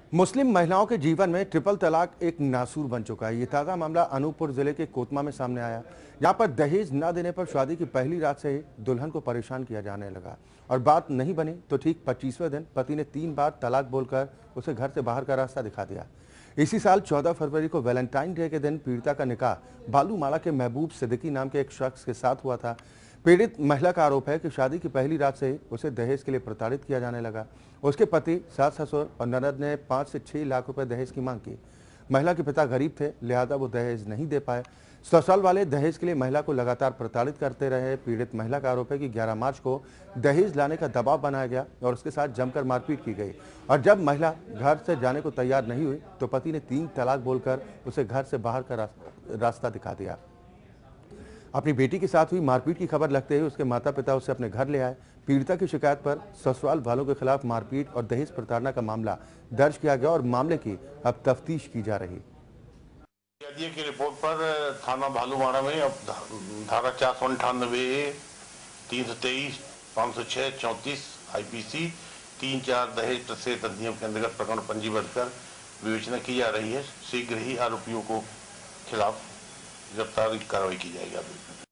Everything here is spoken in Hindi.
मुस्लिम महिलाओं के जीवन में ट्रिपल तलाक एक नासूर बन चुका है। ये ताज़ा मामला अनूपपुर जिले के कोतमा में सामने आया, जहां पर दहेज न देने पर शादी की पहली रात से ही दुल्हन को परेशान किया जाने लगा और बात नहीं बनी तो ठीक 25वें दिन पति ने 3 बार तलाक बोलकर उसे घर से बाहर का रास्ता दिखा दिया। इसी साल 14 फरवरी को वैलेंटाइन डे के दिन पीड़िता का निकाह बालूमाला के महबूब सिद्दीकी नाम के एक शख्स के साथ हुआ था। पीड़ित महिला का आरोप है कि शादी की पहली रात से ही उसे दहेज के लिए प्रताड़ित किया जाने लगा। उसके पति, सास ससुर और ननद ने 5 से 6 लाख रुपए दहेज की मांग की। महिला के पिता गरीब थे, लिहाजा वो दहेज नहीं दे पाए। ससुराल वाले दहेज के लिए महिला को लगातार प्रताड़ित करते रहे। पीड़ित महिला का आरोप है कि 11 मार्च को दहेज लाने का दबाव बनाया गया और उसके साथ जमकर मारपीट की गई और जब महिला घर से जाने को तैयार नहीं हुई तो पति ने 3 तलाक बोलकर उसे घर से बाहर का रास्ता दिखा दिया। अपनी बेटी के साथ हुई मारपीट की खबर लगते ही उसके माता पिता उसे अपने घर ले आए। पीड़िता की शिकायत पर ससुराल वालों के खिलाफ मारपीट और दहेज प्रताड़ना का मामला दर्ज किया गया और मामले की अब तफ्तीश की जा रही। की रिपोर्ट पर थाना भालूमाड़ा में अब धारा 498 323 506 34 IPC 3-4 दहेज प्रतिषेध अधिनियम के अंतर्गत प्रकरण पंजीबद्ध कर विवेचना की जा रही है। शीघ्र ही आरोपियों को खिलाफ गिरफ्तारी कार्रवाई की जाएगी।